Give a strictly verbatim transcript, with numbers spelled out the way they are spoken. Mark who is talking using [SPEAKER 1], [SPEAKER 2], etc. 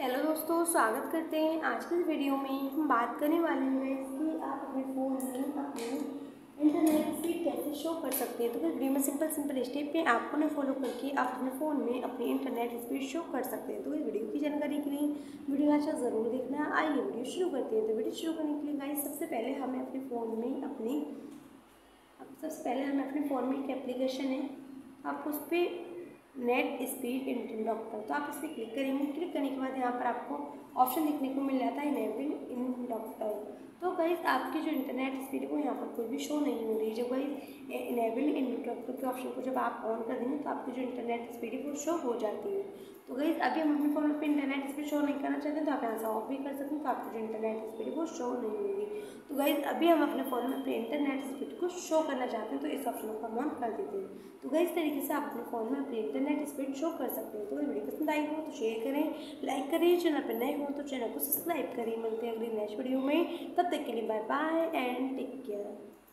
[SPEAKER 1] Hello दोस्तों, स्वागत करते हैं। आज की इस वीडियो में हम बात करने वाले हैं कि आप अपने फ़ोन में अपने इंटरनेट स्पीड कैसे शो कर सकते हैं। तो इस वीडियो में सिंपल सिंपल स्टेप पे आपको ना फॉलो करके आप अपने फ़ोन में अपनी इंटरनेट स्पीड शो कर सकते हैं। तो इस वीडियो की जानकारी के लिए वीडियो अच्छा ज़रूर देखना। आइए वीडियो शुरू करते हैं। तो वीडियो शुरू करने के लिए गाइस सबसे पहले हमें अपने फ़ोन में अपनी सबसे पहले हमें अपने फ़ोन में एक एप्लीकेशन है, आप उस पर नेट स्पीड इन डॉक्टर, तो आप इस पर क्लिक करेंगे। क्लिक करने के बाद यहाँ पर आपको ऑप्शन देखने को मिल जाता है इनेबल इन डॉक्टर। तो गाइस आपकी जो इंटरनेट स्पीड है वो यहाँ पर कोई भी शो नहीं हो रही है। जब गाइस इनेबल इन डॉक्टर के ऑप्शन को जब आप ऑन कर देंगे तो आपकी जो इंटरनेट स्पीड है वो शो हो जाती है। तो गाइस अभी हम अपने फ़ोन पर इंटरनेट स्पीड शो नहीं करना चाहते तो आप यहाँ से ऑफ भी कर सकते हैं, तो आपकी जो इंटरनेट स्पीड है वो शो नहीं होगी। तो गाइस अभी हम अपने फ़ोन में अपने इंटरनेट स्पीड को शो करना चाहते हैं तो इस ऑप्शन को हम ऑन कर देते हैं। तो गाइस इस तरीके से आप अपने फ़ोन में अपनी इंटरनेट स्पीड शो कर सकते हैं। तो वीडियो पसंद आई हो तो शेयर करें, लाइक करें, चैनल पर नए हो तो चैनल को सब्सक्राइब करें। मिलते हैं अगली नेक्स्ट वीडियो में, तब तक के लिए bye bye and take care.